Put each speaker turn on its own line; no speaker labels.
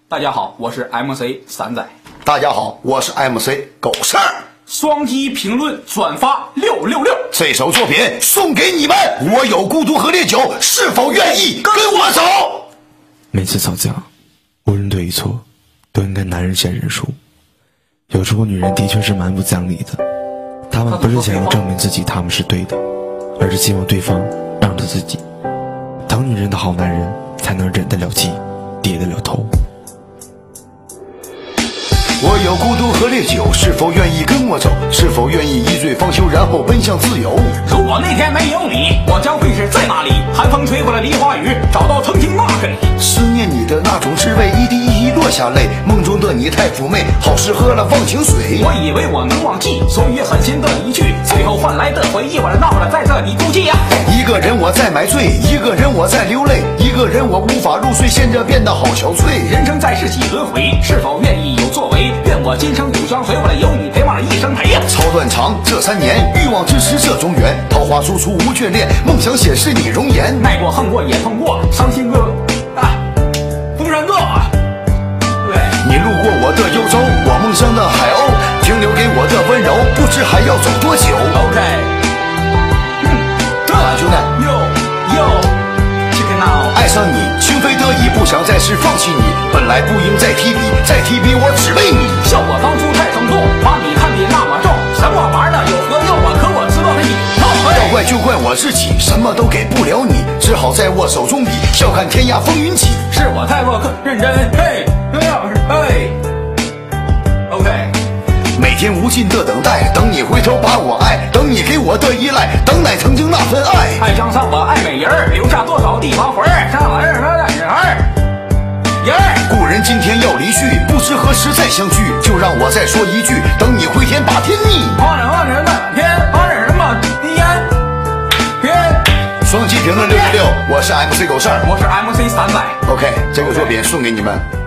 大家好，我是 MC 散仔。
大家好，我是 MC 狗事儿。
双击评论转发666，
这首作品送给你们。我有孤独和烈酒，是否愿意跟我走？
每次吵架，无论对与错，都应该男人先认输。有时候女人的确是蛮不讲理的，她们不是想要证明自己她们是对的，而是希望对方让着自己。当女人的好男人才能忍得了气，跌得了头。
我有孤独和烈酒，是否愿意跟我走？是否愿意一醉方休，然后奔向自由？
如果那天没有你，我将会是在哪里？寒风吹过了梨花雨，找到曾经那个你。
思念你的那种滋味，一滴一滴落下泪。梦中的你太妩媚，好适合了忘情水。
我以为我能忘记，所以狠心的一句，最后换来的回忆，我闹了在这里哭泣呀。
一个人我在买醉，一个人我在流泪，一个人我无法入睡，现在变得好憔悴。
人生在世几轮回，是否愿意有作为？愿我今生有相随，我有你陪伴一生陪呀。
操断肠这3年，欲望支持这中原，桃花输出无眷恋，梦想显示你容颜。
爱过恨过也痛过，伤心过风山过。对，
你路过我的幽州，我梦想的海鸥，停留给我的温柔，不知还要走多久。
OK，
兄弟
，Chicken Now，
爱上你，情非得已，不想再是放弃你。本来不应再提笔，再提笔我只为你。
笑我当初太冲动，把你看得那么重，什么玩意儿有何用啊？可我知道你
要怪就怪我自己，什么都给不了你，只好在握手中比，笑看天涯风云起。
是我太过认真，嘿，OK。
每天无尽的等待，等你回头把我爱，等你给我的依赖，等待曾经那份爱。
爱上我爱美人，留下多少地方魂儿？上玩意儿
故人今天要离去，不知何时再相聚，就让我再说一句，等你回天把天逆。
花人的天，花人什么天？
双击评论666，我是 MC 狗事儿，
我是 MC 散仔。
OK， 这个作品送给你们。